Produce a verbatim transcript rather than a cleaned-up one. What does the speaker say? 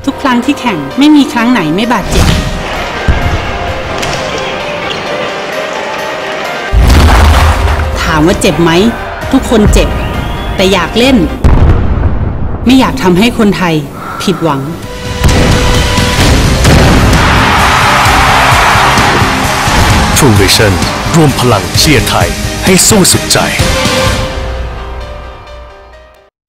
ทุกครั้งที่แข่งไม่มีครั้งไหนไม่บาดเจ็บถามว่าเจ็บไหมทุกคนเจ็บแต่อยากเล่นไม่อยากทำให้คนไทยผิดหวัง True Vision รวมพลังเชียร์ไทยให้สู้สุดใจ